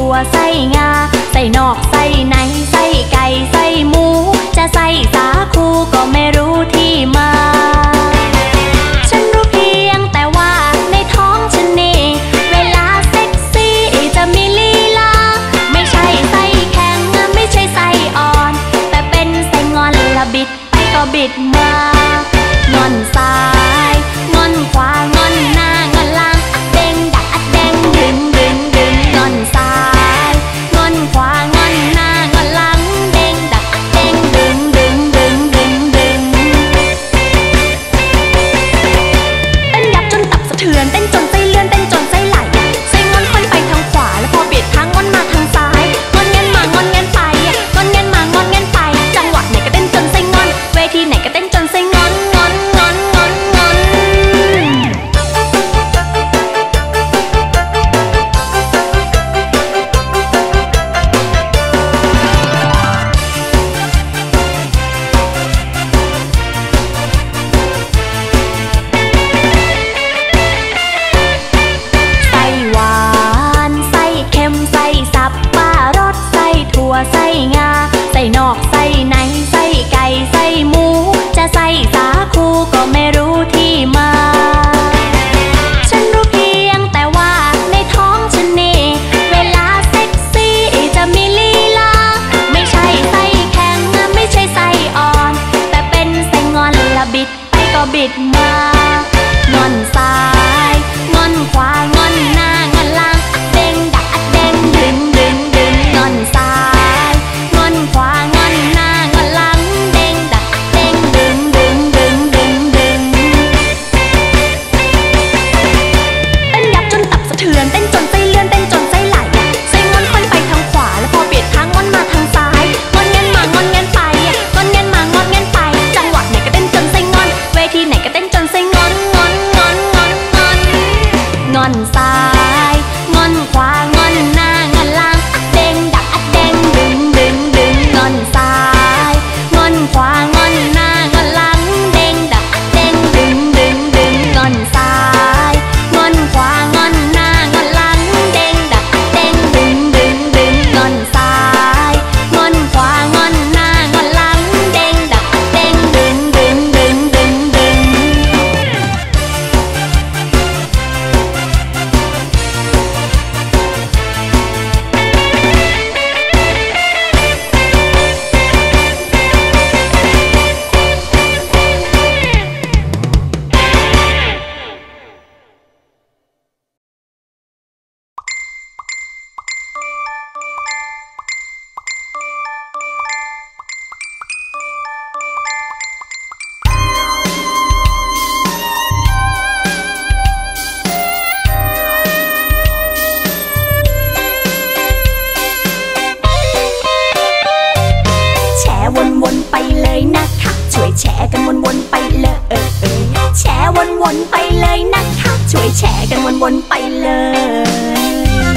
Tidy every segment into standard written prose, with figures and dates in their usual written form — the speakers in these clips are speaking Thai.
ถั่วไส้งาไส้นอกไส้ในไส้ไก่ไส้หมูจะใส่สาคูก็ไม่รู้ที่มาฉันรู้เพียงแต่ว่าในท้องฉันนี่เวลาเซ็กซี่จะมีลีลาไม่ใช่ไส้แข็งไม่ใช่ไส้อ่อนแต่เป็นไส้งอนละบิดไปก็บิดมางอนซ้ายงอนขวางอนหน้างอนหลังเด้งดักเด้งดึงดึงดึงงอนซ้ายงอนขวางอนหน้างอนหลังเด้งดักเด้งดึงดึงดึงดึงดึงเต้นยับจนตับสะเทือนเต้นจนไส้เลื่อนเต้นจนไส้ไหลไส้งอนค่อยไปทางขวาแล้วพอเบียดทางงอนมาทางซ้ายงอนเงินมางอนเงินไปงอนเงินมางอนเงินไปจังหวะไหนก็เต้นจนไส้งอนเวทีไหนก็เต้นจนไส้งอนงอนงอนงอนงอนไส้หวานไส้เค็มไส้สับปะรดไส้ถั่วไส้งาไส้นอกไส้ในไส้ไก่ไส้หมูจะใส่สาคูก็ไม่รู้ที่มาฉันรู้เพียงแต่ว่าในท้องฉันนี่เวลาเซ็กซี่จะมีลีลาไม่ใช่ไส้แข็งไม่ใช่ไส้อ่อนแต่เป็นไส้งอนละบิดไปก็บิดมางอนซ้ายงอนขวางอนหน้างอนหลังเด้งดักเด้งดึงดึงดึงงอนซ้ายงอนขวางอนหน้างอนหลังเด้งดักเด้งดึงดึงดึงดึงดึงเต้นยับจนตับสะเทือนเต้นจนไส้เลื่อนเต้นจนไส้ไหลไส้งอนค่อยไปทางขวาแล้วพอเบียดทางงอนมาทางซ้ายงอนเงินมางอนเงินไปงอนเงินมางอนเงินไปจังหวะไหนก็เต้นจนไส้งอนเวทีไหนก็เต้นจนไส้งอนงอนงอนงอนงอนงอนซ้ายงอนขวางอนหน้างอนหลังเด้งดักเด้งดึงดึงดึงงอนซ้ายงอนขวางอนหน้างอนหลังเด้งดักเด้งดึงดึงดึงงอนซ้ายงอนขวางอนหน้างอนหลังเด้งดักเด้งดึงดึงดึงงอนซ้ายงอนขวางอนหน้างอนหลังเด้งดักเด้งดึงดึงดึงดึงดึงแชร์วนๆไปเลยนะคะช่วยแชร์กันวนๆไปเลยแชร์วนๆไปเลยนะคะช่วยแชร์กันวนๆไปเลย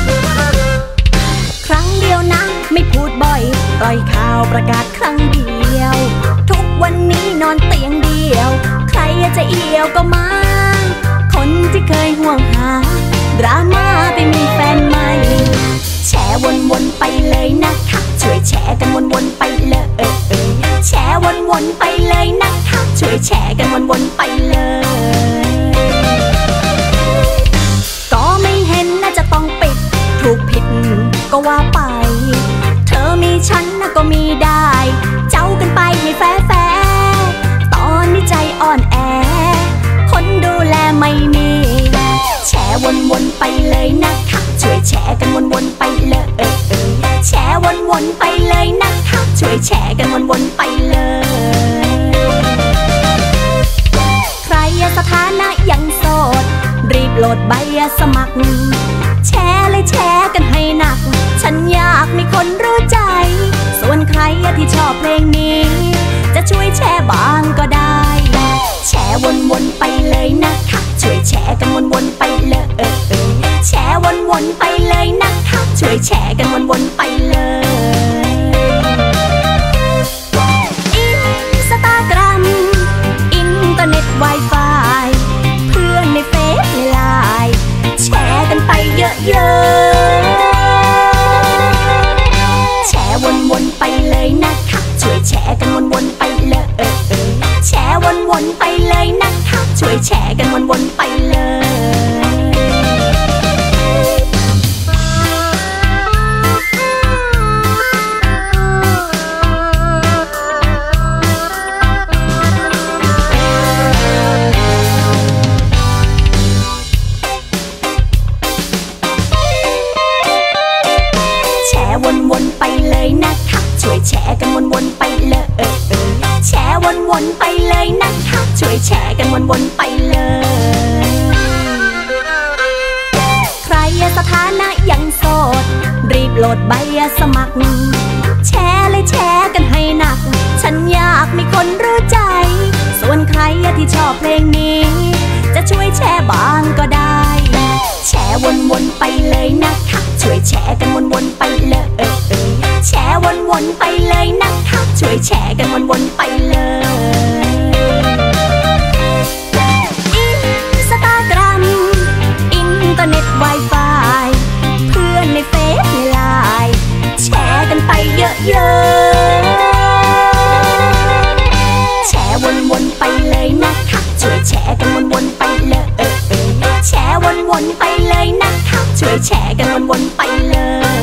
ครั้งเดียวนะไม่พูดบ่อยปล่อยข่าวประกาศครั้งเดียวทุกวันนี้นอนเตียงเดียวใครจะเอี่ยวก็มาคนที่เคยห่วงหาดราม่าไปมีแฟนใหม่แชร์วนๆไปเลยนะคะช่วยแชร์กันวนๆไปเลยแชร์วนๆไปเลยนะคะช่วยแชร์กันวนๆไปเลยก็ไม่เห็นน่าจะต้องปิดถูกผิดก็ว่าไปเธอมีฉันนะก็มีได้เจ้ากันไปให้แฟร์ตอนนี้ใจอ่อนแอคนดูแลไม่มีแชร์วนๆไปเลยนะคะช่วยแชร์กันวนๆไปเลยแชร์วนๆไปเลยนะคะช่วยแชร์กันวนๆไปเลยใครสถานะยังโสดรีบโหลดใบสมัครแชร์เลยแชร์กันให้หนักฉันอยากมีคนรู้ใจส่วนใครที่ชอบเพลงนี้จะช่วยแชร์บ้างก็ได้แชร์วนๆไปเลยนะคะช่วยแชร์กันวนๆไปเลยแชร์วนๆไปเลยนะคะช่วยแชร์กันวนๆไปเลยInstagram อินเทอร์เน็ต Wi-Fi เพื่อนในเฟซในไลน์แชร์กันไปเยอะๆวนๆไปเลยนะคะช่วยแชร์กันวนๆไปเลยใครสถานะยังโสดรีบโหลดใบสมัครแชร์เลยแชร์กันให้หนักฉันอยากมีคนรู้ใจส่วนใครที่ชอบเพลงนี้จะช่วยแชร์บ้างก็ได้แชร์วนๆไปเลยนะคะช่วยแชร์กันวนๆไปเลยแชร์วนๆไปเลยนะคะช่วยแชร์กันวนๆไปเลยInstagram อินเทอร์เน็ต Wi-Fi เพื่อนในเฟซในไลน์แชร์กันไปเยอะๆแชร์วนๆไปเลยนะคะช่วยแชร์กันวนๆไปเลยแชร์วนๆไปเลยนะคะช่วยแชร์กันวนๆไปเลย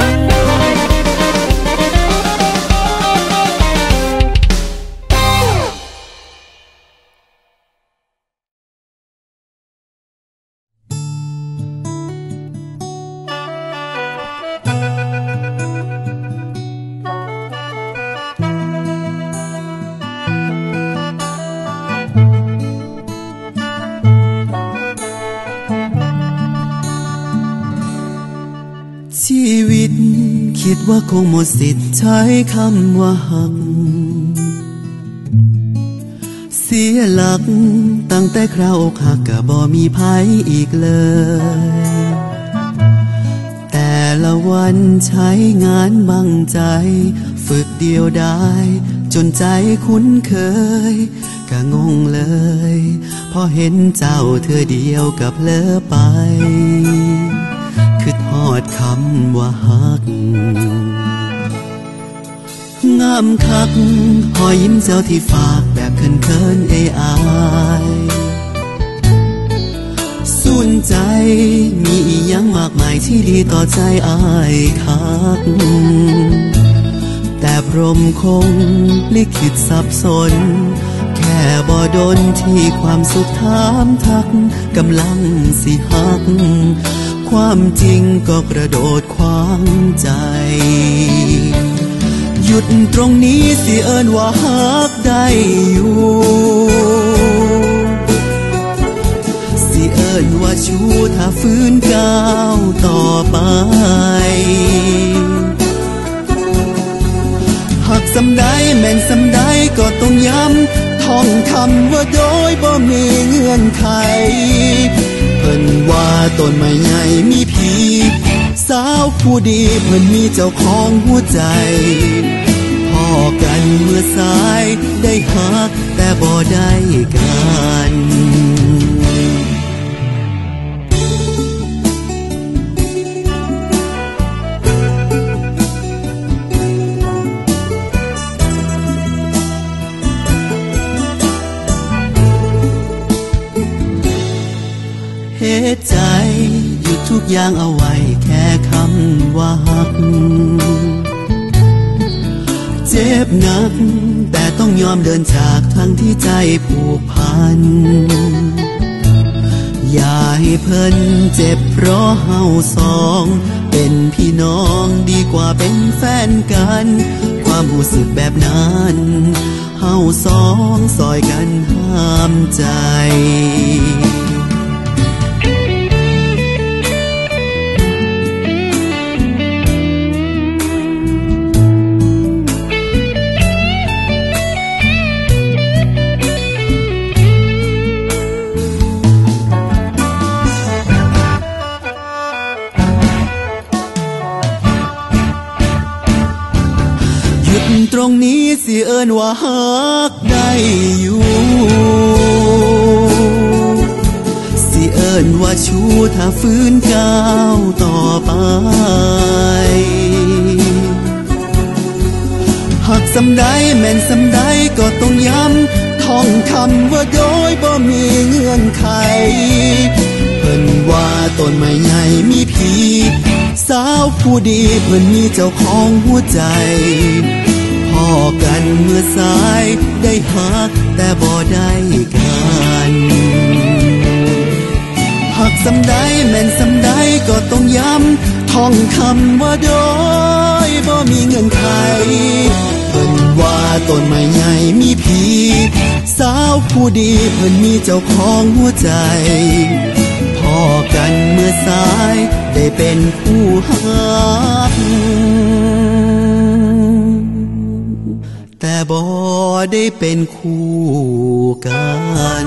ชีวิตคิดว่าคงหมดสิทธิ์ใช้คำว่าหักเสียหลักตั้งแต่คราวอกหักก็บ่มีภัยอีกเลยแต่ละวันใช้งานบังใจฝึกเดียวดายจนใจคุ้นเคยก็งงเลยพอเห็นเจ้าเธอเดียวกับเลอไปคือทอดคำว่าฮักงามคักหอยยิ้มเจ้าที่ฝากแบบเขินๆอายสุนใจมีอีหยังมากมายที่ดีต่อใจอายคักแต่พรหมคงลิขิตสับสนแค่บ่ดนที่ความสุขถามทักกำลังสิฮักความจริงก็กระโดดขวางใจหยุดตรงนี้สิเอิ้นว่าฮักได้อยู่สิเอิ้นว่าชูถ้าฟื้นก้าวต่อไปหักสำใดแม่นสำใดก็ต้องย้ำท่องคำว่าโดยบ่มีเงื่อนไขเพิ่นว่าต้นไม้ใหญ่มีผีสาวผู้ดีเพิ่นมีเจ้าของหัวใจพอกันเมื่อสายได้หักแต่บ่ได้กันเหตุใจหยุดทุกอย่างเอาไว้แค่คำว่าฮักเจ็บหนักแต่ต้องยอมเดินจากทั้งที่ใจผูกพันอย่าให้เพิ่นเจ็บเพราะเฮาสองเป็นพี่น้องดีกว่าเป็นแฟนกันความรู้สึกแบบนั้นเฮาสองซอยกันห้ามใจตรงนี้สิเอิ้นว่าฮักได้อยู่สิเอิ้นว่าชูถ้าฟื้นก้าวต่อไปหักสำใดแม่นสำใดก็ต้องย้ำท่องคำว่าโดยบ่มีเงื่อนไขเพิ่นว่าต้นไม้ใหญ่มีผีสาวผู้ดีเพิ่นมีเจ้าของหัวใจพอกันเมื่อสายได้หักแต่บ่ได้กันหักสำใดแม่นสำใดก็ต้องย้ำท่องคำว่าโดยบ่มีเงื่อนไขเพิ่นว่าต้นไม้ใหญ่มีผีสาวผู้ดีเพิ่นมีเจ้าของหัวใจพอกันเมื่อสายได้เป็นคู่ฮักแต่บ่ได้เป็นคู่กัน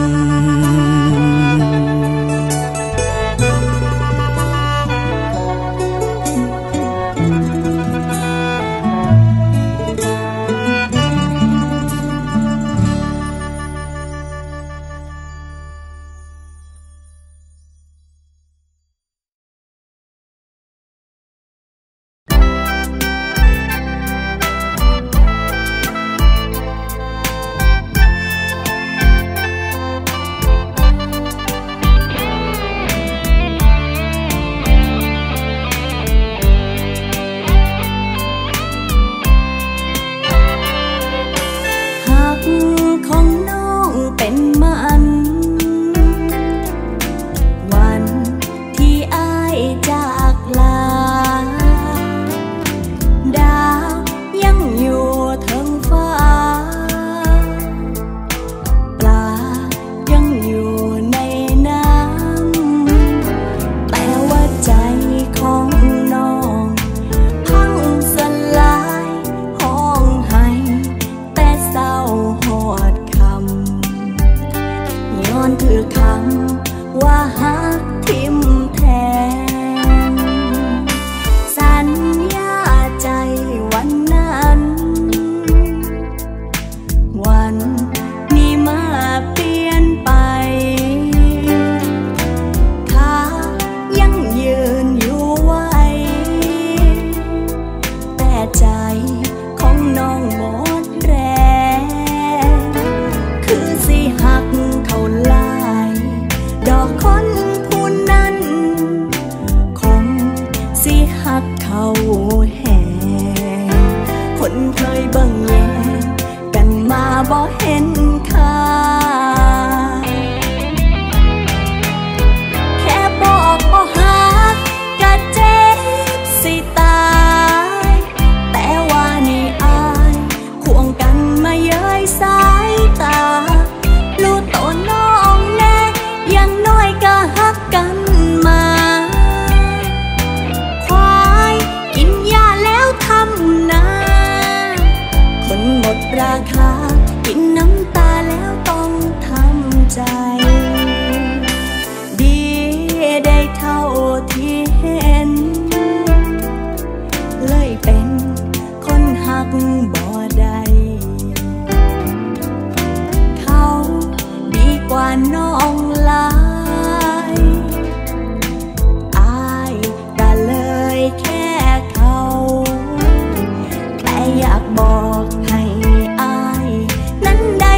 บอกให้อายนั้นได้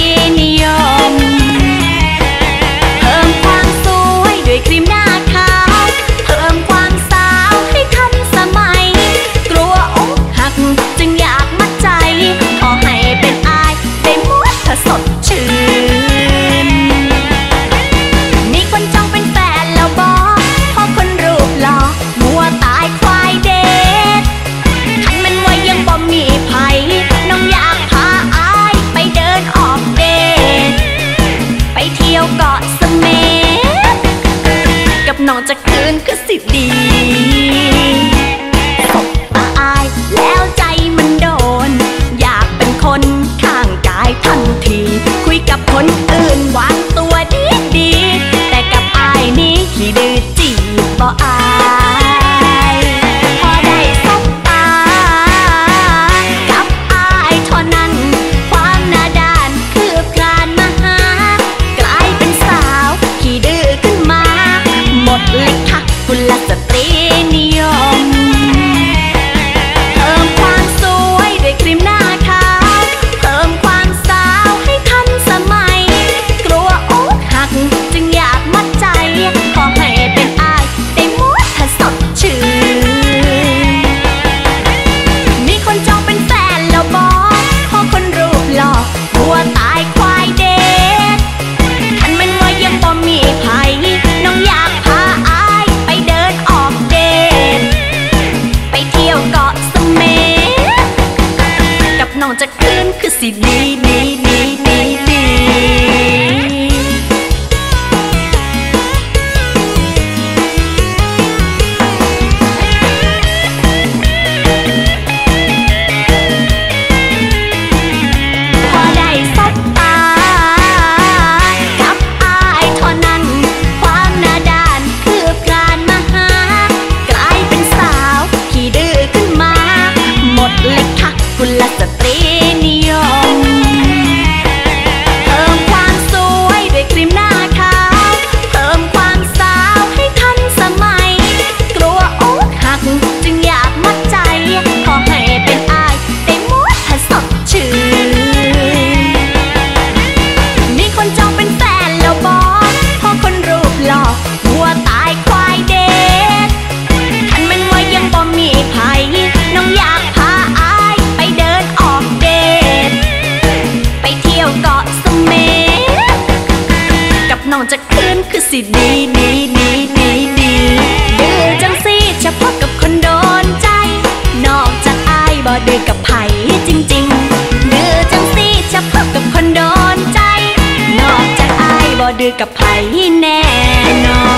นิยมเพิ่มความสวยด้วยครีมหน้าขาวเพิ่มความสาวให้ทันสมัยกลัวอกหักจึงอยากมัดใจขอให้เป็นอายได้หมดถ้าสดชื่นมีคนจองเป็นแฟนแล้วบอกเพราะคนรูปหล่อมัวตายควายเดทคันมันว่ายังบ่มีไผน้องอยากพาอายไปเดินออกเดทไปเที่ยวเกาะเสม็ดกับน้องจะคืนคือสิดีสบตาอายแล้วใจมันโดนอยากเป็นคนข้างกายทันทีคุยกับคนอื่นวางตัวดีแต่กับอายนี้ขี้ดื้อจีบบ่อายพอได้สบตากับอายเท่านั้นความหน้าด้านคืบคลานมาหากลายเป็นสาวขี้ดื้อขึ้นมาหมดเลยค่ะกุลสตรีนิยมเพิ่มความสวยด้วยครีมหน้าขาวเพิ่มความสาวให้ทันสมัยกลัวอกหักจึงอยากมัดใจขอให้เป็นอายได้หมดถ้าสดชื่นมีคนจองเป็นแฟนแล้วบอกเพราะคนรูปหล่อหัวตายควายเดทคันมันว่ายังบ่มีไผน้องอยากพาอายไปเดินออกเดทไปเที่ยวเกาะเสม็ดกับน้องจะคืนคือสิดีพอได้สบตากับอายเท่านั้นความหน้าด้านคืบคลานมาหากลายเป็นสาวขี้ดื้อขึ้นมาหมดเลยค่ะกุลสตรีนิยมเพิ่มความสวยด้วยครีมหน้าขาวเพิ่มความสาวให้ทันสมัยกลัวอกหักจึงอยากมัดใจขอให้เป็นอายได้หมดถ้าสดชื่นมีคนจองเป็นแฟนแล้วบอกเพราะคนรูปหล่อหัวตายควายเดทคันมันว่ายังบ่มีไผน้องอยากพาอายไปเดินออกเดทไปเที่ยวเกาะเสม็ดกับน้องจะคืนคือสิดีดื้อจังสิเฉพาะกับคนโดนใจนอกจากอายบ่ดื้อกับไผจริงๆดื้อจังสิเฉพาะกับคนโดนใจนอกจากอายบ่ดื้อกับไผแน่นอน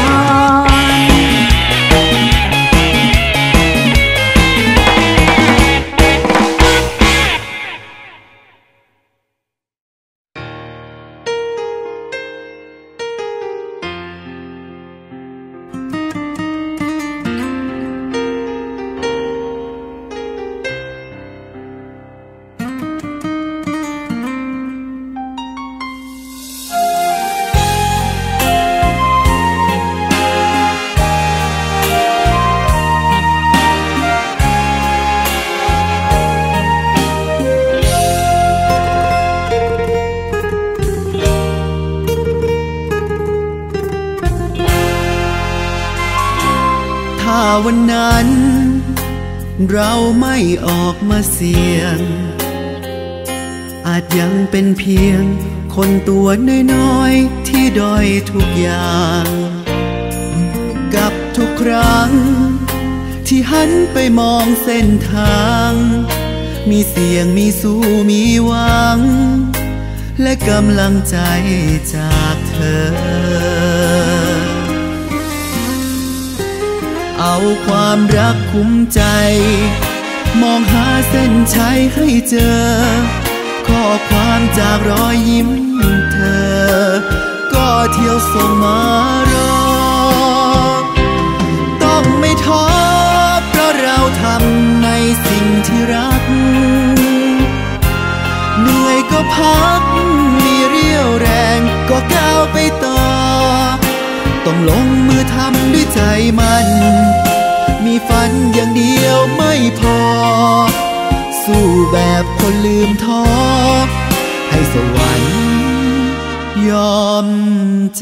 วันนั้นเราไม่ออกมาเสี่ยงอาจยังเป็นเพียงคนตัวน้อยๆที่ด้อยทุกอย่างกับทุกครั้งที่หันไปมองเส้นทางมีเสียงมีสู้มีหวังและกำลังใจจากเธอเอาความรักคุ้มใจมองหาเส้นชัยให้เจอข้อความจากรอยยิ้มเธอก็เที่ยวส่งมารอต้องไม่ท้อเพราะเราทำในสิ่งที่รักเหนื่อยก็พักมีเรี่ยวแรงก็ก้าวไปต่อต้องลงมือทำด้วยใจมันมีฝันอย่างเดียวไม่พอสู้แบบคนลืมท้อให้สวรรค์ยอมใจ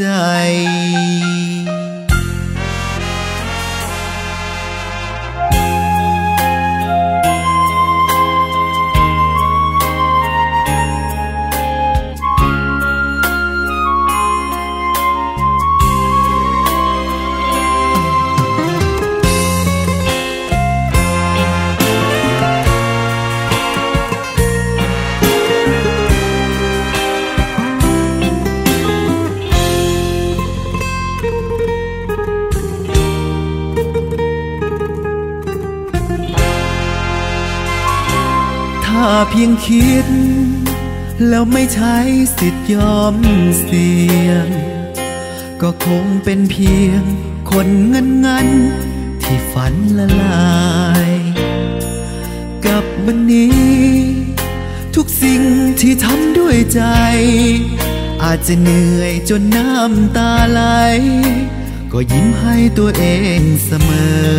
ถ้าเพียงคิดแล้วไม่ใช้สิทธิ์ยอมเสี่ยงก็คงเป็นเพียงคนงันที่ฝันละลายกับวันนี้ทุกสิ่งที่ทำด้วยใจอาจจะเหนื่อยจนน้ำตาไหลก็ยิ้มให้ตัวเองเสมอ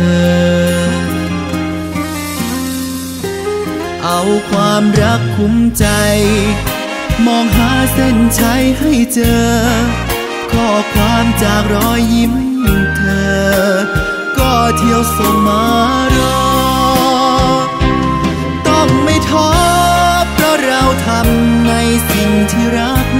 เอาความรักคุ้มใจมองหาเส้นชัยให้เจอข้อความจากรอยยิ้มเธอก็เที่ยวส่งมารอต้องไม่ท้อเพราะเราทำในสิ่งที่รัก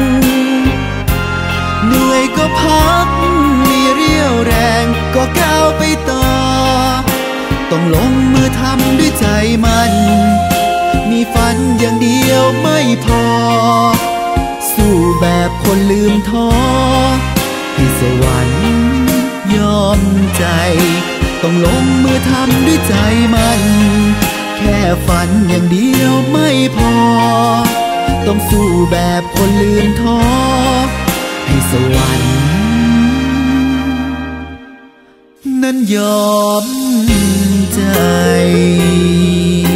เหนื่อยก็พักมีเรี่ยวแรงก็ก้าวไปต่อต้องลงมือทำด้วยใจมันมีฝันอย่างเดียวไม่พอสู้แบบคนลืมท้อให้สวรรค์ยอมใจต้องลงมือทำด้วยใจมันแค่ฝันอย่างเดียวไม่พอต้องสู้แบบคนลืมท้อให้สวรรค์นั้นยอมใจ